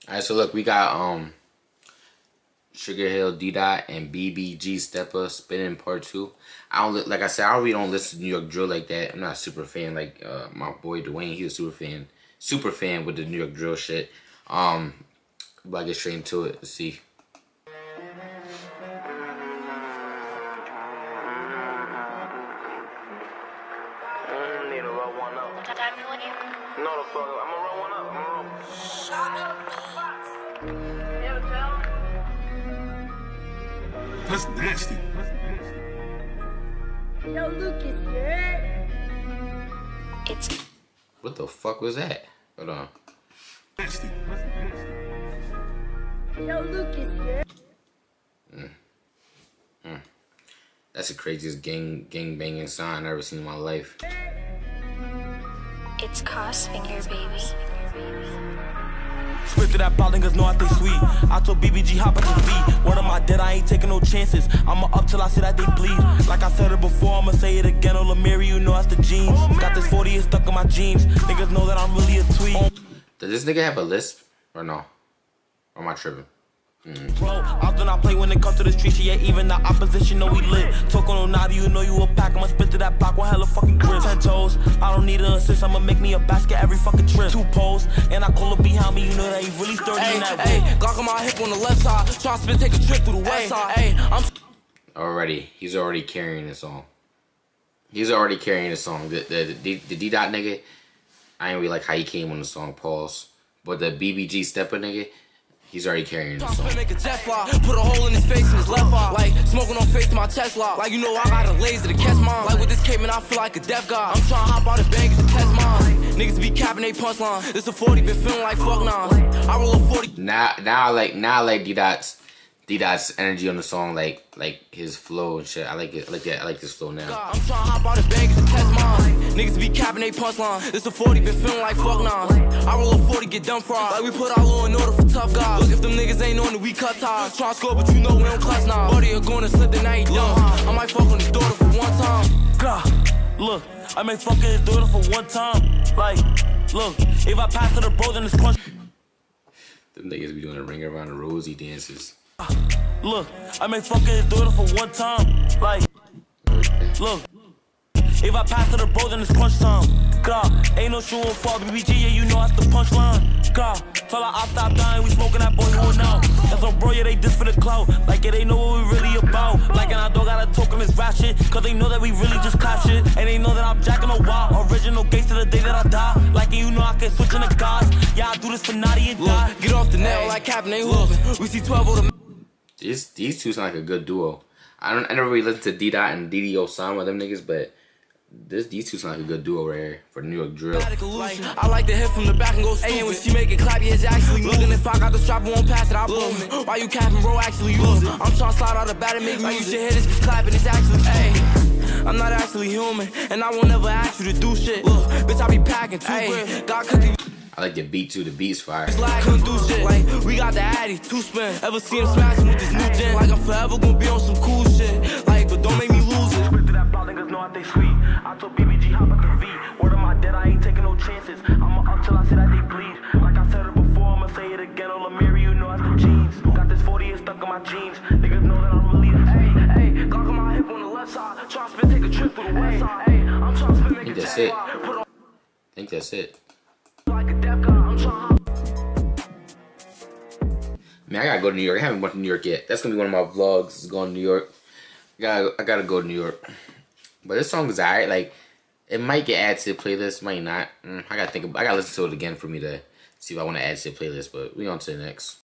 Alright, so look, we got Sugar Hill D Dot and BBG Steppa Spinning Part 2. I don't like I said, I really don't listen to New York drill like that. I'm not a super fan like my boy Dwayne. He's a super fan with the New York drill shit. But I get straight into it. Let's see. No, the fuck, I'ma roll one up. That's nasty. Yo, Lucas, right? What the fuck was that? Hold on. Nasty. Yo, Lucas, right? That's the craziest gang banging sound I've ever seen in my life. It's Cos Finger, baby. Spit to that ball, niggas know I think sweet. I told BBG hop at the feet. Word on my dead, I ain't taking no chances. I'ma up till I see that they bleed. Like I said it before, I'ma say it again. On Lamary, you know that's the jeans. Got this 40 is stuck in my jeans. Niggas know that I'm really a tweet. Does this nigga have a lisp or no? Or am I tripping? Bro, I do not play when it comes to the streets. Yeah, even the opposition know we lit. Talk on Nadi, you know you a pack. I'ma spit to that block with hella fucking grip. 10 toes, I don't need an assist. I'ma make me a basket every fucking trip. 2 poles, and I call up behind me. You know that he really sturdy in that Hey, Glock on my hip on the left side. Try to spin, take a trip through the west side. Hey, I'm He's already carrying the song. The D Dot nigga, I ain't really like how he came on the song, pause. But the BBG Steppa nigga, he's already carrying the song. make a jet fly, put a hole in his face and his left eye. Like smoking on face to my chest lock. Like you know I got a laser to catch mine. Like with this Cayman I feel like a deaf guy. I'm trying to hop out of bang to test mine. Niggas be capping they punchline. This a 40 been feeling like fuck nines. I roll a 40. Now I like D Dot's energy on the song, like his flow and shit. I like it. I like his flow now. I'm trying to hop out of bang to test mine. Niggas be capping they punchline. This a 40 been feeling like fuck nines. I roll a 40 get done fried. Like we put our law in order for tough guys. Look if them niggas ain't on it, we cut ties. Try to score but you know we don't clutch now. Buddy are gonna slip the night dumb. I might fuck on his daughter for one time. Look, I may fuck his daughter for one time. Like, look, if I pass to the bro, then it's crunch. Them niggas be doing a ring around the rosy dances. Look, I may fuck his daughter for one time. Like, look, if I pass to the bro, then it's crunch time. God, ain't no shoe on fall. BBG, yeah, you know that's the punchline. God, tell I stop dying, we smoking that boy who now. That's on bro, yeah, they diss for the clout. Like, yeah, they know what we really about. Like, and I don't gotta talk on this rap shit, cause they know that we really just clap shit. And they know that I'm jacking a wild. Original gangsta to the day that I die. Like, and you know I can switch in the guys. Yeah, I do this for Naughty and die. Get off the nail like Captain, they hooping. We see 12 on the. These two sound like a good duo. I never really listened to D Dot and DD Osama, them niggas, but these two sound like a good duo right here for New York drill. I like to hit from the back and go stupid. Hey, when she make it clap, yeah, it's actually moving. If I got the strap, won't pass it, I blow it. Why you capping, bro, actually use it. I'm trying to slide out the bat and make music. You should hear this bitch clapping, it's actually, hey. I'm not actually human, and I won't never ask you to do shit. Look, bitch, I be packing 2 grand. God cookie. I like the beat too, the beat's fire. Like, couldn't do shit. Like, we got the Addy, 2 spin. Ever see him smashing with this new gen? Like, I'm forever gonna be on some cool shit. Like, but don't make me lose it. Spit to that block, niggas know I think sweet. I told BBG hop at the feet. Word on my dead, I ain't taking no chances. I'ma up till I see that they bleed. Like I said it before, I'ma say it again. On Lamary, you know that's the jeans. Got this 40 is stuck in my jeans. Niggas know that I'm really a hey, Glock on my hip on the left side. Try to spin, take a trip through the west side. Hey, I'm trying to spin, make a that's jet it. fly. I think that's it. Like a deaf guy, I'm trying. Man, I gotta go to New York. I haven't went to New York yet. That's gonna be one of my vlogs, is going to New York. I gotta go to New York. But this song is alright. Like, it might get added to the playlist, might not. I gotta listen to it again for me to see if I want to add to the playlist. But we on to the next.